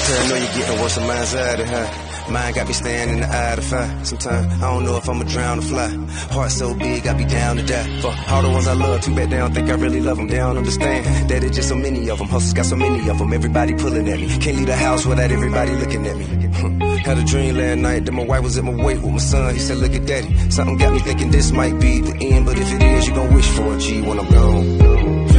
Paranoia getting worse than mine's out of her. Mine got me standing in the eye of the fire. Sometimes I don't know if I'ma drown or fly. Heart so big, I be down to die. For all the ones I love, too bad they don't think I really love them. They don't understand that it's just so many of them. Hustles got so many of them. Everybody pulling at me. Can't leave the house without everybody looking at me. Had a dream last night that my wife was at my weight with my son. He said, look at daddy. Something got me thinking this might be the end, but if it is, you gon' wish for a G when I'm gone.